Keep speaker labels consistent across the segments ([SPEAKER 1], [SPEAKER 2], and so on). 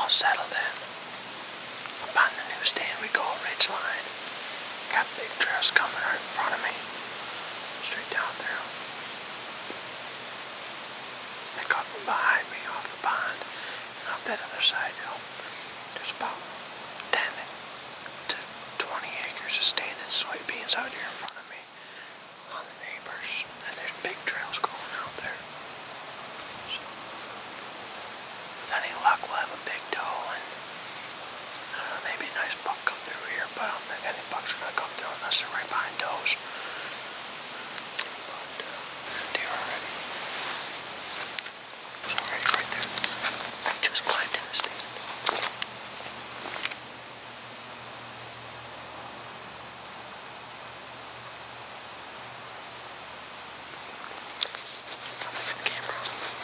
[SPEAKER 1] all settled in. Up on the newsstand we call Ridgeline. Got big trails coming right in front of me. Straight down through. A couple behind me off the pond. And off that other side, there's about 10 to 20 acres of standing soybeans out here in front of me. On the neighbors. And there's big trails going out there. So, with any luck, we'll have a big doe and maybe a nice buck come through here, but I don't think any bucks are going to come through unless they're right behind does. But deer already. It was already right there. I just climbed in the stand. I'll move the camera.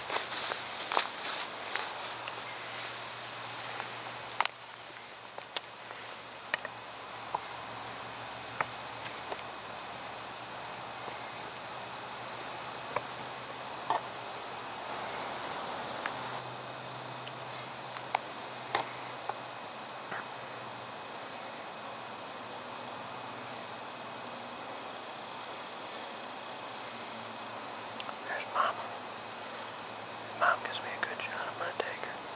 [SPEAKER 1] There's Mama. Mom gives me a good shot. I'm going to take her.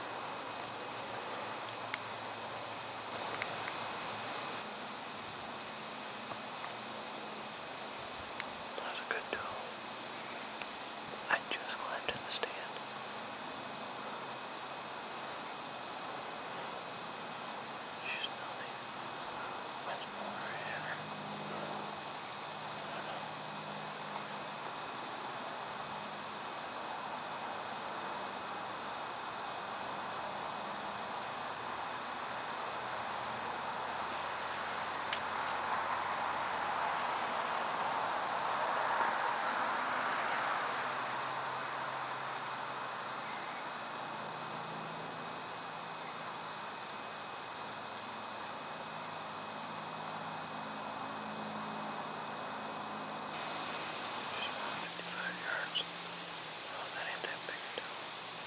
[SPEAKER 1] That was a good doe. I just climbed in the stand. She's melting. When's more at her? I don't know. She's about 55 yards. Oh, that ain't that big a doe.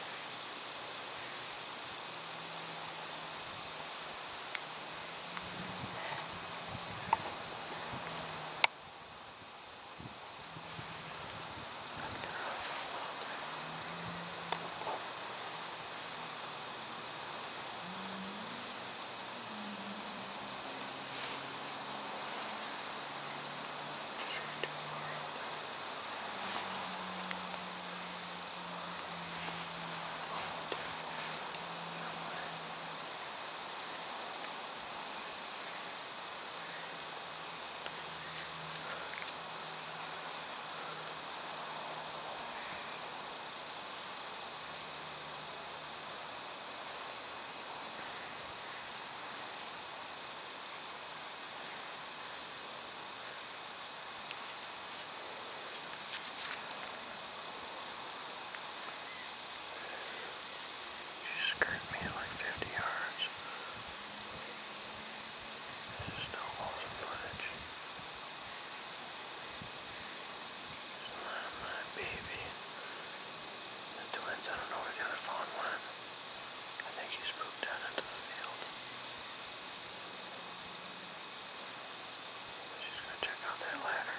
[SPEAKER 1] She skirted me at like 50 yards. This is still awesome footage. It's my baby. The twins, I don't know where the other fawn went. I think he spooked out into the field. She's gonna check out that ladder.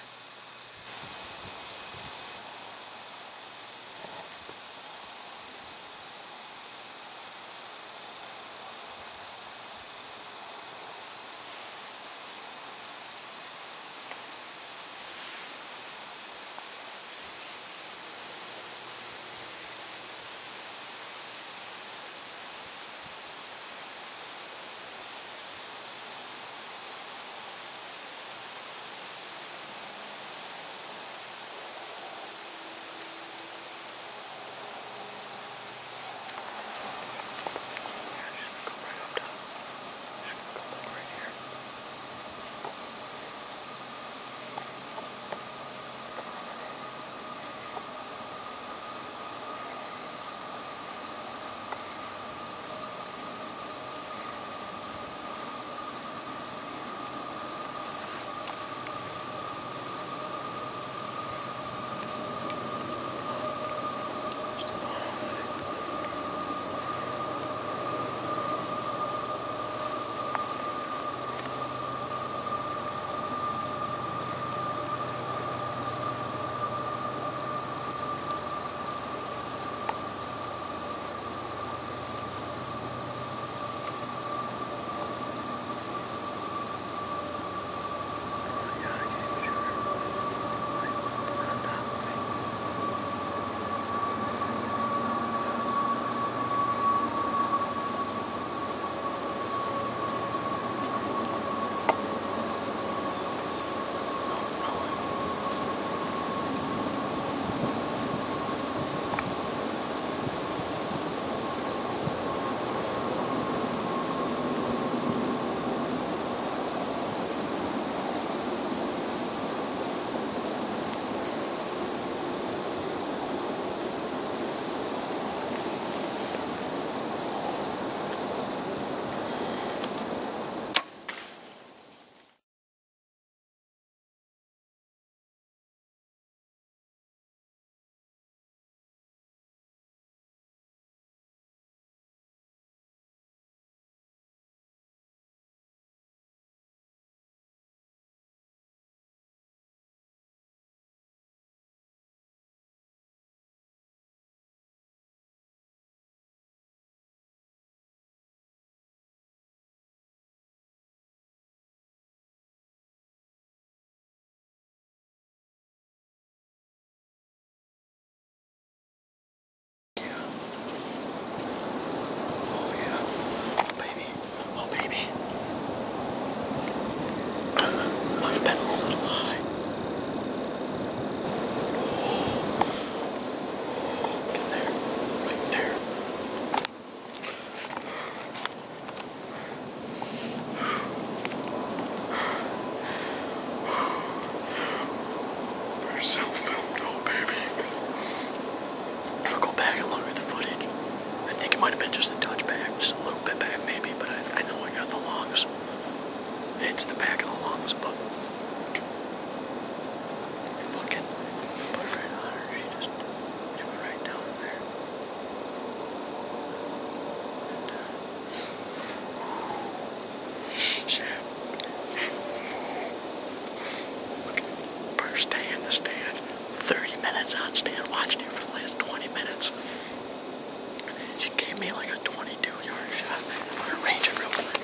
[SPEAKER 1] That's on stand. Watched you for the last 20 minutes. She gave me like a 22-yard shot on her ranger real quick.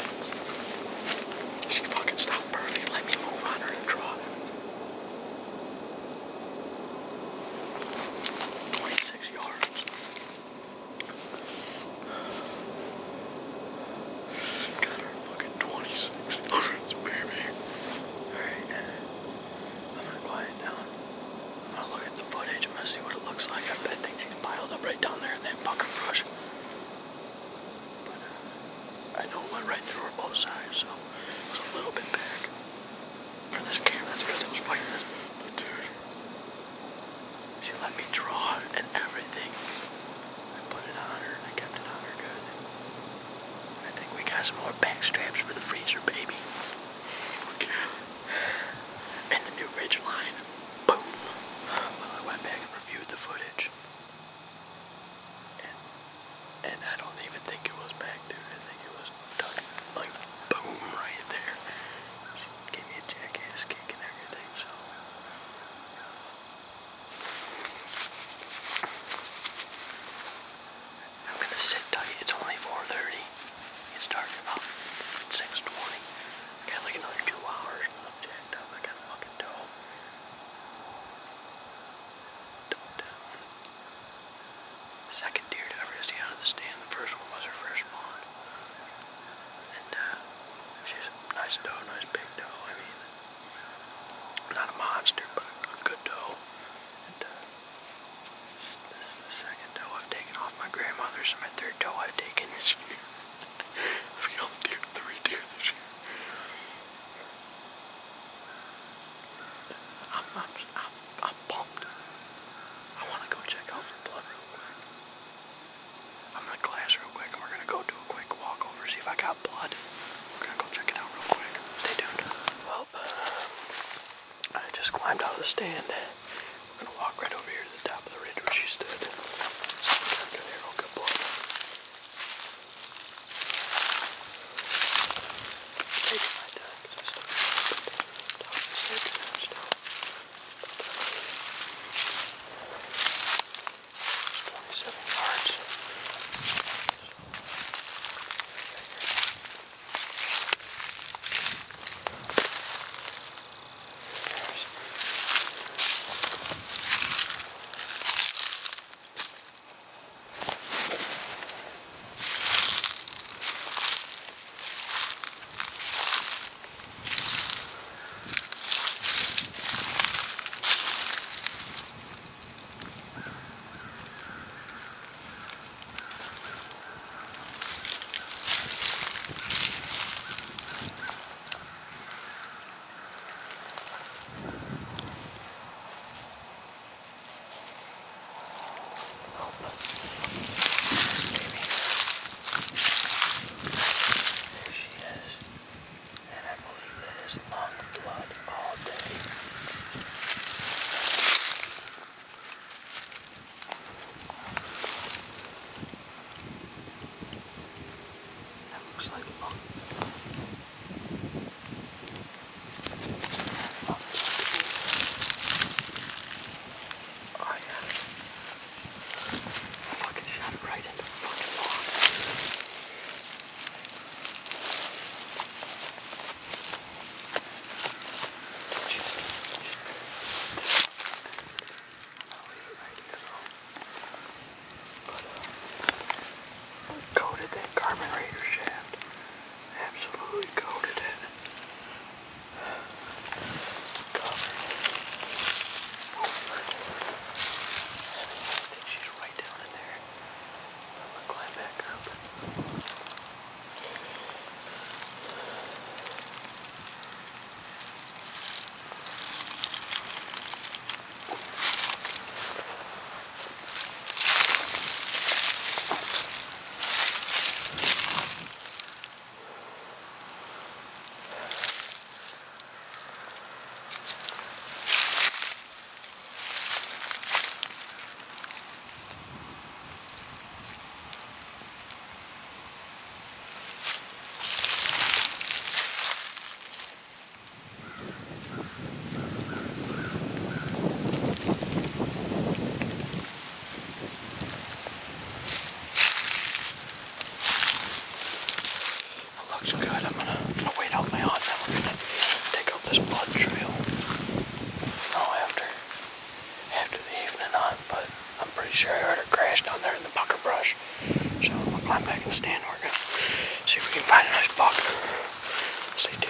[SPEAKER 1] She fucking stopped perfect. Let me move on her and draw. 26 yards. Got her fucking 26 yards, baby. Alright. I'm gonna quiet down. I'm gonna look at the footage. I'm gonna see what it looks like. I think she's piled up right down there in that bucket brush. But I know it went right through her both sides, so it was a little bit back. For this camera, that's because it was fighting this. But dude, she let me draw and everything. I put it on her and I kept it on her good. I think we got some more back straps for the freezer, baby. And the new ridge line. Boom. Well, I went back and reviewed the footage. And I don't even think it was back, dude. I think it was done, like, boom, right there. She gave me a jackass kick and everything, so. I'm gonna sit tight. It's only 4:30. It's dark about 6:20. I got like another 2 hours. I'm jacked up. I got fucking dough. Down. Second deer to ever see out of the stand. The first one was her first spawn. And she's a nice doe, nice big doe. I mean, not a monster, but a good doe. And this is the second doe I've taken off my grandmother's and my third doe I've taken this year. I've killed 3 deer this year. I'm pumped. I want to go check out for blood real quick. I'm gonna glass real quick and we're gonna go do a quick walk over, see if I got blood. We're gonna go check it out real quick. Stay tuned. Well, I just climbed out of the stand. We're gonna walk right over here to the top of the ridge where she stood. Good arrow, good blood. Taking my time because I still got top of the stick and still 27 yards. sure I heard her crash down there in the bucket brush. So we'll climb back in the stand. We're gonna see if we can find a nice buck. Stay tuned.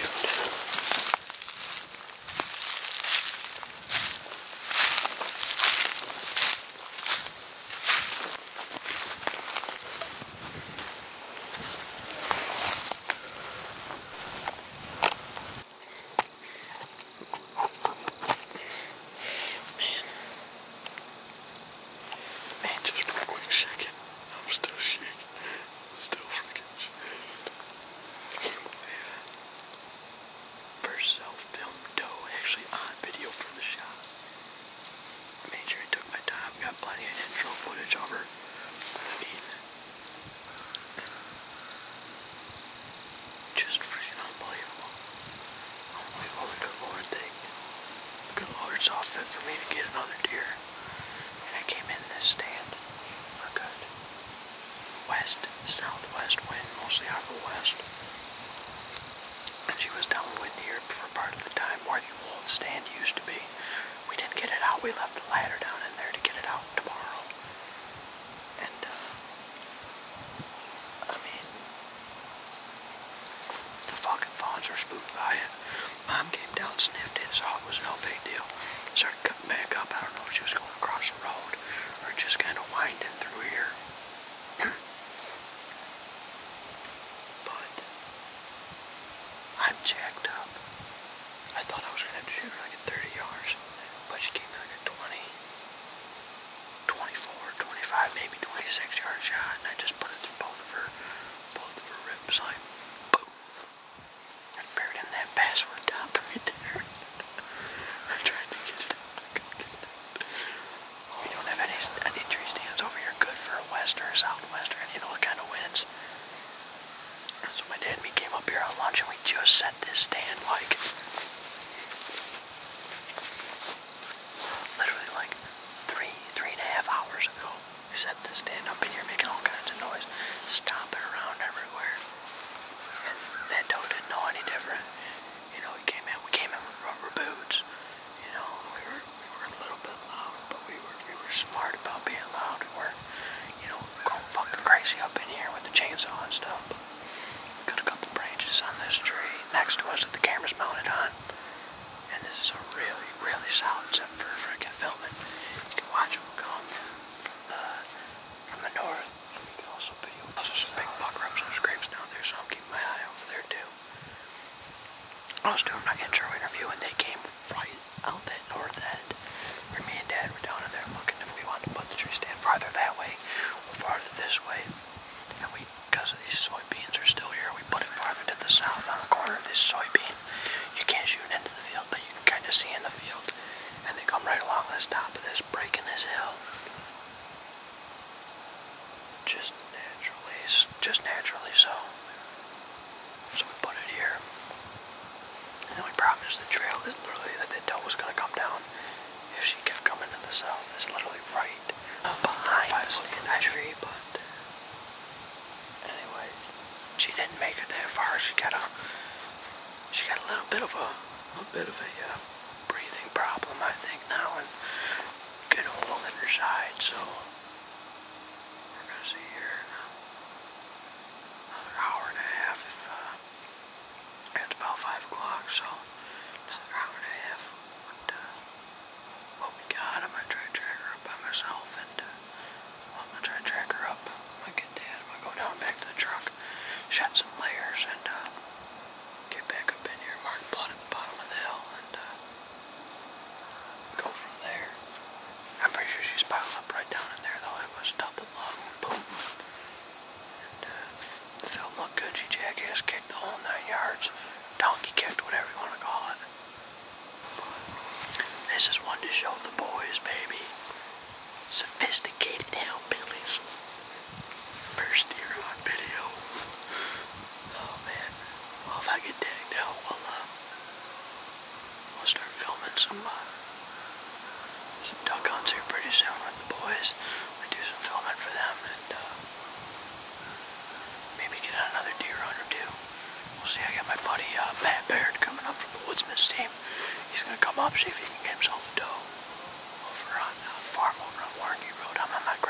[SPEAKER 1] Saw fit for me to get another deer, and I came in this stand for good. West, southwest wind, mostly out of the west. And she was downwind here for part of the time where the old stand used to be. We didn't get it out. We left the ladder down in there to get it out tomorrow. And I mean, the fucking fawns were spooked by it. Mom came down, sniffed it, saw it was no big deal. Started cutting back up. I don't know if she was going across the road or just kind of winding through here. But I'm jacked up. I thought I was going to shoot her like at 30 yards, but she gave me like a 20, 24, 25, maybe 26 yard shot, and I just put it through both of her ribs, like boom. I buried in that password top right there. I tried to get it out. I couldn't get it out. We don't have any tree stands over here good for a west or a southwest or any of those kind of winds. So my dad and me came up here on lunch and we just set this stand like literally like three and a half hours ago. We set this stand up in here making all kinds of noise, stomping around everywhere. And that doe didn't know any different. You know, we came in with rubber boots. You know, we were a little bit loud, but we were smart about being loud. We weren't, you know, going fucking crazy up in here with the chainsaw and stuff. But we cut a couple branches on this tree next to us that the camera's mounted on. And this is a really, really solid set for freaking filming. You can watch them come from the north. You can also video. Also some big buck rubs and scrapes down there, so I'm keeping my eye over there too. I was doing my intro interview and they came right out that north end where me and Dad were down in there looking if we wanted to put the tree stand farther that way or farther this way. And we, because of these soybeans are still here, we put it farther to the south on the corner of this soybean. You can't shoot into the field, but you can kind of see in the field. And they come right along this top of this, breaking this hill. Just naturally so. So we put it here. And the only problem is the trail is literally that the doe was going to come down if she kept coming to the south. It's literally right behind the tree, but anyway, she didn't make it that far. She got a little bit of a breathing problem, I think, now, and good hole in her side, so we're going to see here another hour and a half if it's about 5 o'clock, so another hour and a half. But what we got, I'm going to try to track her up by myself, and I'm going to try to track her up. I'm going to get Dad, I'm going to go down back to the truck, shed some layers, and get back up in here, mark blood at the bottom of the hill, and go from there. I'm pretty sure she's piled up right down in there, though. It was double lung, boom. And the film looked good. She jackass kicked the whole 9 yards. Donkey kicked, whatever you want to call it. But this is one to show the boys, baby. Sophisticated hillbillies. First deer on video. Oh man. Well, if I get tagged out, we'll start filming some duck hunts here pretty soon with the boys. We do some filming for them and maybe get on another deer hunt or two. We'll see. I got my buddy Matt Baird coming up from the Woodsmiths team. He's gonna come up, see if he can get himself a doe over on farm over on Warnke Road. I'm on my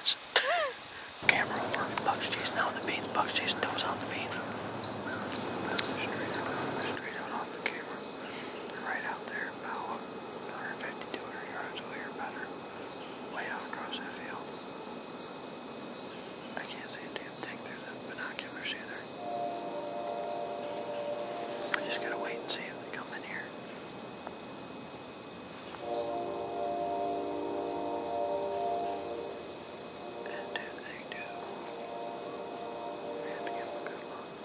[SPEAKER 1] minutes. Camera over. Buck's chasing out the beans. Buck's chasing those out the beans. Straight out off the camera. Right out there, about 150, 200 yards away or better. Way out across that field. I can't see a damn thing through the binoculars either. I just gotta wait and see if they come in here. And if they do, we have to give them a good look.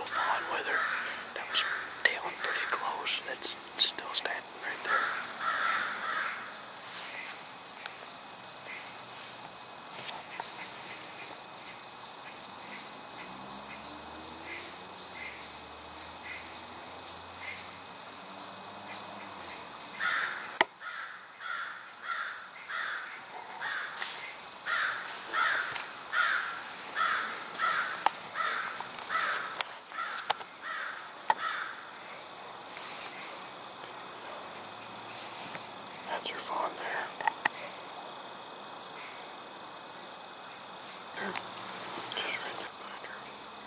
[SPEAKER 1] fawn with her. That was tailing pretty close. That's still standing right there. That's her fawn there. Just right there behind her.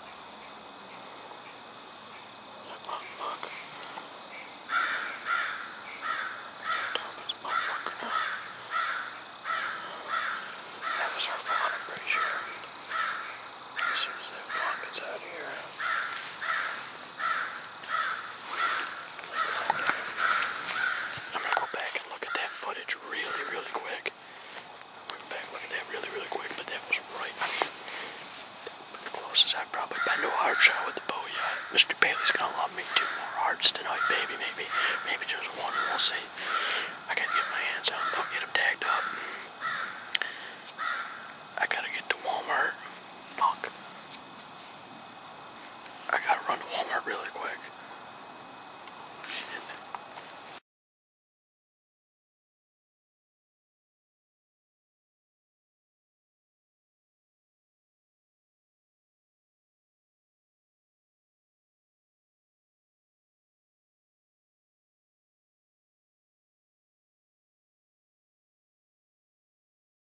[SPEAKER 1] That motherfucker. That's motherfucker now. That was her fawn, I'm pretty sure. As soon as that fawn gets out of here. I'm gonna go back and look at that footage really, really quick. I'm gonna go back and look at that really, really quick, but that was right. I mean, the closest I've probably been to a hard shot with the bow yet. Mr. Bailey's gonna love me 2 more hearts tonight, baby. Maybe just 1. We'll see. I gotta get my hands on them. I'll get them tagged up. I gotta get to Walmart. Fuck. I gotta run to Walmart really quick.